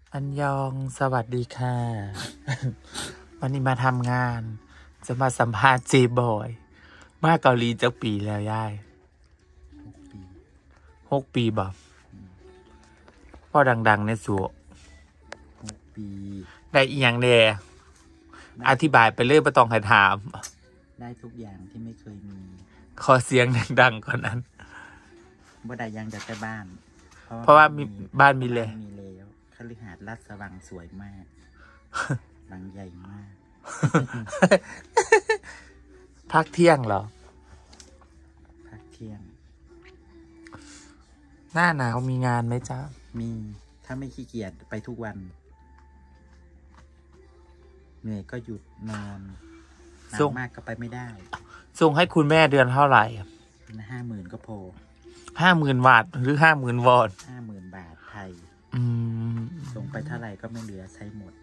อันยองสวัสดีค่ะ วันนี้มาทำงานจะมาสัมภาษณ์เจบอยมาเกาหลีจะปีแล้วยาย6 ปีบอกพ่อดังๆในสัว 6 ปีได้อีหยังแน่อธิบายไปเลยไม่ต้องให้ถามได้ทุกอย่างที่ไม่เคยมีขอเสียงดังๆก่อนนั้นบ่ได้ยังจากแต่บ้านเพราะว่ามีบ้านมีเลยมีแล้วคฤหาสน์ลาดสว่างสวยมาก หลังใหญ่มากพักเที่ยงเหรอพักเที่ยงหน้าหนาวมีงานไหมจ๊ะมีถ้าไม่ขี้เกียจไปทุกวัน เหนื่อยก็หยุดนอนหนาวมากก็ไปไม่ได้ส่งให้คุณแม่เดือนเท่าไหร่ 50,000ก็พอ 50,000 บาทหรือ 50,000 วอน 50,000 บาทไทย ส่งไปเท่าไหร่ก็ไม่เหลือใช้หมด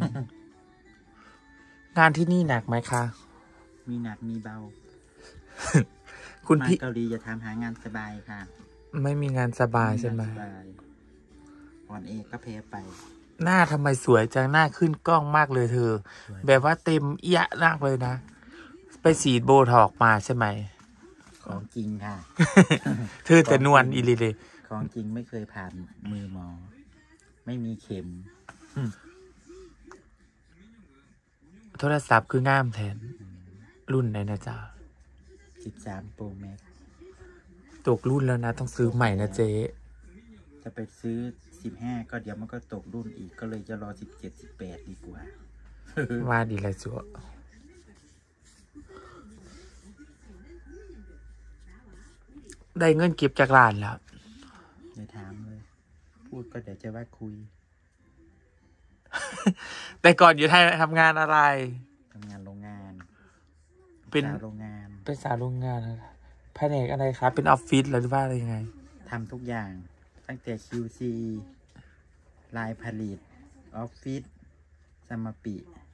งานที่นี่หนักไหมคะมีหนักมีเบาคุณพี่มาเกาหลีจะทำหางานสบายค่ะไม่มีงานสบายใช่ไหมอ่อนเอกก็เพไปหน้าทำไมสวยจังหน้าขึ้นกล้องมากเลยเธอ แบบว่าเต็มเอี้ยมากเลยนะ ไปฉีดโบท็อกมาใช่ไหมของจริงค่ะเธอแต่นวลอีลีเลยของจริงไม่เคยผ่านมือหมอ ไม่มีเข็มโทรศัพท์คืองามแทน รุ่นไหนนะจ๊ะ 13 Pro Max ตกรุ่นแล้วนะต้องซื้อใหม่นะเจ๊จะไปซื้อ15ก็เดี๋ยวมันก็ตกรุ่นอีกก็เลยจะรอ17 18ดีกว่าว่าดีเลยจัวได้เงินเก็บจากร้านแล้วอย่าถามเลย พูดก็เดี๋ยวจะว่าคุยแต่ก่อนอยู่ไทยทำงานอะไรทำงานโรงงานเป็นสาวโรงงานเป็นสาวโรงงานอะไรแผนกอะไรครับเป็นออฟฟิศหรือว่าอะไรยังไงทำทุกอย่าง ตั้งแต่ QC ลายผลิต ออฟฟิศสมาปิ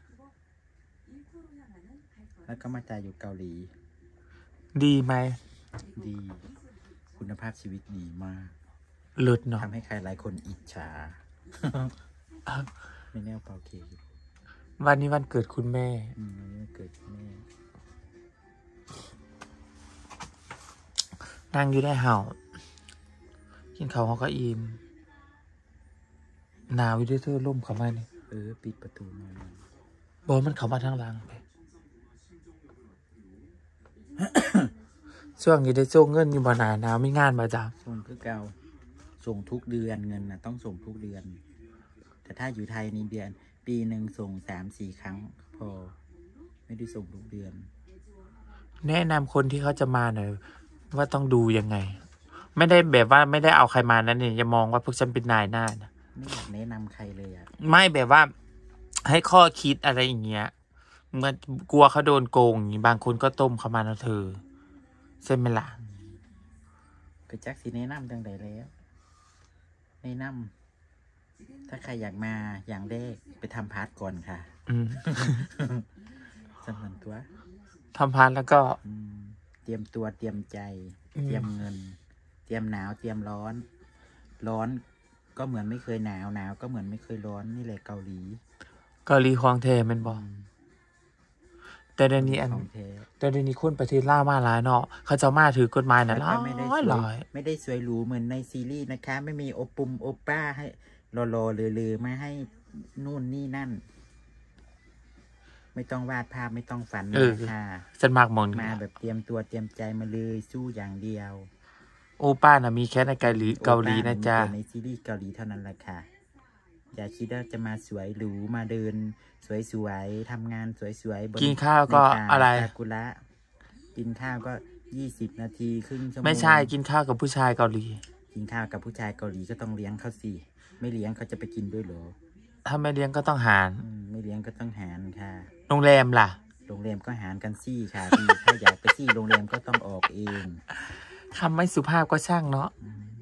แล้วก็มาจ่ายอยู่เกาหลีดีไหมดี คุณภาพชีวิตดีมากเลิศเนาะทำให้ใครหลายคนอิจฉา ไม่แน่เปล่าเคกวันนี้วันเกิดคุณแม่วันนี้เกิดแม่นั่งอยู่ได้เห่า กินข้าวเขาก็อิ่มหนาวอยู่ด้วยเธอร่มเข้ามาเนี่ยปิดประตูหน่อยบอลมันเข้ามาทางหลังไป ช่วงนี้ได้โจ้เงินอยู่บ่หนาหนาวไม่งานมาจ้าส่งคือเก่าส่งทุกเดือนเงินนะต้องส่งทุกเดือน แต่ถ้าอยู่ไทยนี่เดือน ปีหนึ่งส่ง3-4 ครั้งพอ ไม่ได้ส่งทุกเดือนแนะนำคนที่เขาจะมาหน่อยว่าต้องดูยังไง ไม่ได้แบบว่าไม่ได้เอาใครมานั่นเนี่ยอย่ามองว่าพวกฉันเป็นนายหน้านะไม่อยากแนะนำใครเลยอ่ะไม่แบบว่าให้ข้อคิดอะไรอย่างเงี้ยเมื่อกลัวเขาโดนโกงอย่างงี้บางคนก็ต้มเขามานะเธอใช่ไหมล่ะไปแจ็คสีแนะนำดังใดแล้วแนะนำถ้าใครอยากมาอย่างแรกไปทำพาร์ทก่อนค่ะ สำคัญตัวทำพานแล้วก็เตรียมตัวเตรียมใจ เตรียมเงิน เตรียมหนาวเตรียมร้อน ร้อนก็เหมือนไม่เคยหนาวหนาวก็เหมือนไม่เคยร้อนนี่แหละเกาหลีเกาหลีควงเทมันบอกแต่เดี๋ยวนี้ของแท้แต่เดี๋ยวนี้คนประเทศล่ามาหลายเนาะเขาจะมาถือกฎหมายนะแล้วก็ไม่ได้สหวลยายไม่ได้สวยหรูเหมือนในซีรีส์นะคะ ไม่มีโอปุมโอป้าให้รอเลยมาให้นู่นนี่นั่น ไม่ต้องวาดภาพไม่ต้องฝันมาค่ะฉันมากมองมาแบบเตรียมตัวเตรียมใจมาเลยสู้อย่างเดียวโอป้าน่ะมีแค่ในเกาหลีนะจ๊ะโอป้ามีแต่ในซีรีส์เกาหลีเท่านั้นแหละค่ะ อย่าคิดว่าจะมาสวยหรูมาเดิน สวยๆทำงานสวยๆบนกินข้าวก็ในป่าอะไรซากุระกินข้าวก็20 นาทีครึ่งชั่วโมงไม่ใช่กินข้าวกับผู้ชายเกาหลีกินข้าวกับผู้ชายเกาหลีก็ต้องเลี้ยงเขาสิไม่เลี้ยงเขาจะไปกินด้วยเหรอถ้าไม่เลี้ยงก็ต้องหารไม่เลี้ยงก็ต้องหารค่ะโรงแรมล่ะโรงแรมก็หารกันซี่ค่ะพี่ ถ้าอยากไปซี่โรงแรมก็ต้องออกเองคำไม่สุภาพก็ช่างเนาะ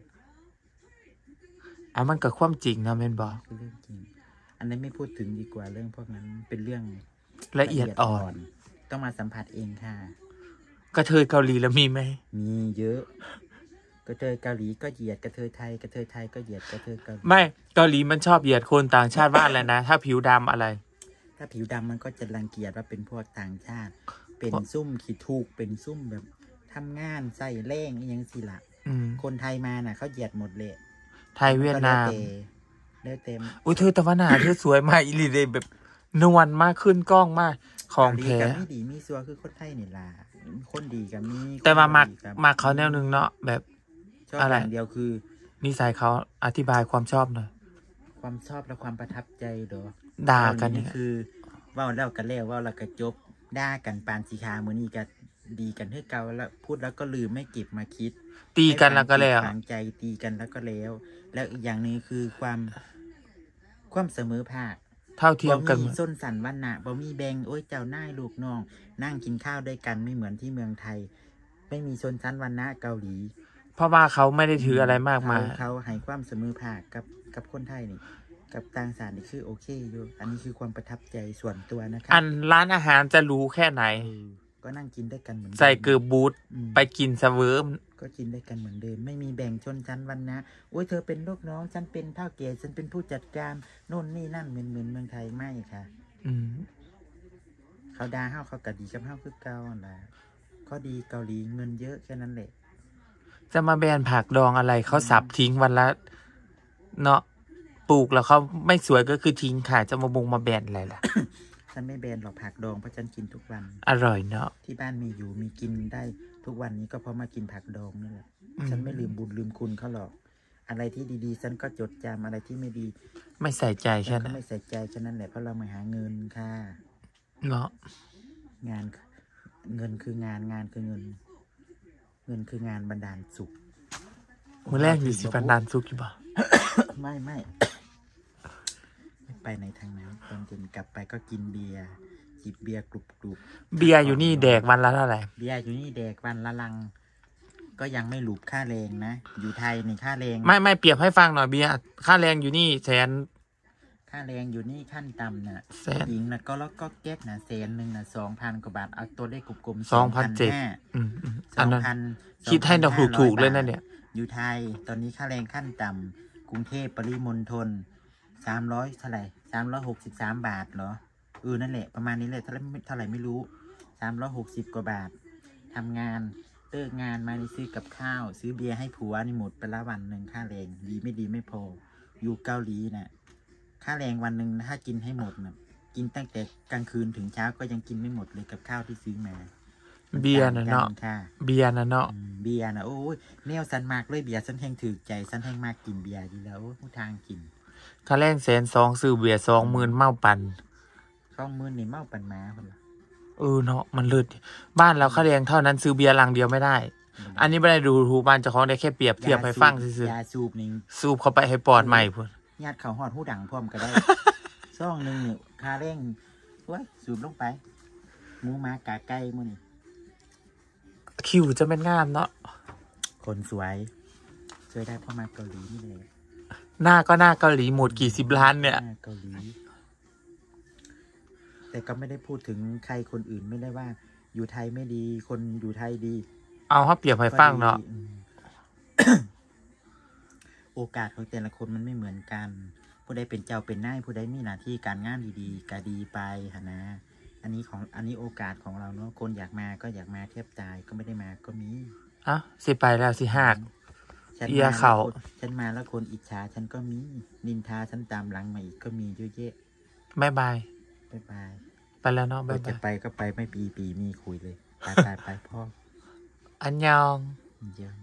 มันก็ความจริงนะเมนบอกคือเรื่องจริงอันนี้นไม่พูดถึงดีกว่าเรื่องพวกนั้นเป็นเรื่องละเอียดอ่อนต้องมาสัมผัสเองค่ะกระเทยเกาหลีแล้วมีไหมมีเยอะกระเทยเกาหลีก็เหยียดกระเทยไทยกระเทยไทยก็เหยียดกระเทยเกาหลีไม่เกาหลีมันชอบเหยียดคนต่างชาติว่าอะไรนะ ถ้าผิวดำอะไรถ้าผิวดำมันก็จะรังเกียจว่าเป็นพวกต่างชาติ เป็นซุ่มขี้ทูกเป็นซุ่มแบบทำงานใส่แรงอยังสิละคนไทยมาน่ะเขาเหยียดหมดเลยไทยเวียดนามเลือเต็มอุ้ยเธอตะวันหนาเธอสวยมากอีหลีเลยแบบนวลมากขึ้นกล้องมากของแท้ไม่ดีมีซัวคือคนไทยนี่ล่ะคนดีกับมีแต่ว่ามักเขาแนวนึงเนาะแบบอะไรอย่างเดียวคือนิสัยเขาอธิบายความชอบหน่อยความชอบและความประทับใจเด้อด่ากันนี่คือว่าแล้วกันแล้วว่าเราก็จบด่ากันปานสีคามื้อนี้ก็ดีกันให้เก่าแล้วพูดแล้วก็ลืมไม่เก็บมาคิดตีกันแล้วก็แล้วฝังใจตีกันแล้วก็แล้วแล้วอีกอย่างนึงคือความเสมอภาคเท่าเทียมกันบ่มีส้นสันวันนะบ่มีแบ่งโอ้ยเจ้านายลูกน้องนั่งกินข้าวด้วยกันไม่เหมือนที่เมืองไทยไม่มีชนชั้นวรรณะเกาหลีเพราะว่าเขาไม่ได้ถืออะไรมากมายเขาให้ความเสมอภาคกับคนไทยนี่กับต่างชาตินี่คือโอเคอยู่อันนี้คือความประทับใจส่วนตัวนะครับอันร้านอาหารจะรู้แค่ไหนก็นั่งกินได้กันเหมือนใส่เกือบบูทไปกินเสเวิร์มก็กินได้กันเหมือนเดิมไม่มีแบ่งชนชั้นวรรณะโอ้ยเธอเป็นลูกน้องฉันเป็นเท่าแก่ฉันเป็นผู้จัดการโน่นนี่นั่นเหมือนเมืองไทยไม่ค่ะเขาด่าเฮาเขากะดีกับเฮาคือเก่าแหละก็ดีเกาหลีเงินเยอะแค่นั้นแหละจะมาแบนผักดองอะไรเขาสับทิ้งวันละเนาะปลูกแล้วเขาไม่สวยก็คือทิ้งค่ะจะมาบงมาแบนอะไรล่ะฉันไม่แบนหรอกผักดองเพราะฉันกินทุกวันอร่อยเนาะที่บ้านมีอยู่มีกินได้ทุกวันนี้ก็เพราะมากินผักดองนี่แหละฉันไม่ลืมบุญลืมคุณเขาหรอกอะไรที่ดีๆฉันก็จดจำอะไรที่ไม่ดีไม่ใส่ใจแค่นั้นไม่ใส่ใจแค่นั้นแหละเพราะเรามาหาเงินค่ะเนาะงานเงินคืองานงานคือเงินเงินคืองานบันดาลสุขมื้อแรกมีสิบันดาลสุขอยู่ป่ะไม่ไปในทางนั้นตอนเย็นกลับไปก็กินเบียร์จิบเบียร์กรุบเบียร์อยู่นี่แดกวันละเท่าไหร่เบียร์อยู่นี่แดกวันละลังก็ยังไม่หลุบค่าแรงนะอยู่ไทยนี่ค่าแรงไม่เปรียบให้ฟังหน่อยเบียร์ค่าแรงอยู่นี่แสนค่าแรงอยู่นี่ขั้นต่ำน่ะหญิงนะก็แล้วก็เก็บนะ100,000นะ2,000 กว่าบาทเอาตัวเลขกลมๆ 2,700อันนั้นคิดให้เราถูกเลยนะเนี่ยอยู่ไทยตอนนี้ค่าแรงขั้นต่ำกรุงเทพปริมณฑล300เท่าไหร่363 บาทเหรอนั่นแหละประมาณนี้เลยเท่าไหร่ไม่รู้360 กว่าบาททำงานเลิกงานมาซื้อกับข้าวซื้อเบียร์ให้ผัวนี่หมดไปละวันหนึ่งค่าแรงดีไม่พออยู่เกาหลีน่ะค่าแรงวันหนึ่งถ้ากินให้หมดน่ะกินตั้งแต่กลางคืนถึงเช้าก็ยังกินไม่หมดเลยกับข้าวที่ซื้อมาเบียร์น่ะเนาะเบียร์น่ะเนาะเบียร์น่ะโอ้ยแนวสันมากเลยเบียร์สันแห้งถือใจสันแห้งมากกินเบียร์ดีแล้วผู้ทางกินค่าแรง120,000ซื้อเบียร์20,000เมาปั่น 20,000นี่เมาปั่นมาคนละเนาะมันเลิศบ้านเราค่าแรงเท่านั้นซื้อเบียร์ลังเดียวไม่ได้อันนี้ไม่ได้ดูถูกบ้านเจ้าของได้แค่เปรียบเทียบให้ฟังซื่อยาสูบนี่สูบเข้าไปให้ปอดใหม่พุ่นญาติเขาหอดหูดังพร้อมก็ได้ซ่องนึงนี่ค่าแรงว้ยสูบลงไปหมูหมากาไก่มื้อนี่คิวจะเป็นงามเนาะคนสวยช่วยได้เพราะมาเกาหลีนี่เลยหน้าก็หน้าเกาหลีหมดกี่10 ล้านเนี่ยเกาหลีแต่ก็ไม่ได้พูดถึงใครคนอื่นไม่ได้ว่าอยู่ไทยไม่ดีคนอยู่ไทยดีเอาเขาเปรียบให้ฟังเนาะโอกาสของแต่ละคนมันไม่เหมือนกันผู้ใดเป็นเจ้าเป็นนายผู้ใดมีหน้าที่การงานดีๆก็ดีไปหนะอันนี้โอกาสของเราเนาะคนอยากมาก็อยากมาเทียบตายก็ไม่ได้มาก็มีสิไปแล้วสิหักเอียเขาฉันมาแล้วคนอิจฉาฉันก็มีนินทาฉันตามหลังมาอีกก็มีเยอะแยะบ๊ายบายไปแล้วเนาะจะไปก็ไปไม่ปีมีคุยเลยไปพ่ออันยอง